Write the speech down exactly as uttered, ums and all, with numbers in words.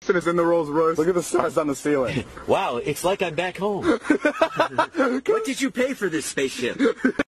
Austin is in the Rolls Royce. Look at the stars on the ceiling. Wow, it's like I'm back home. What did you pay for this spaceship?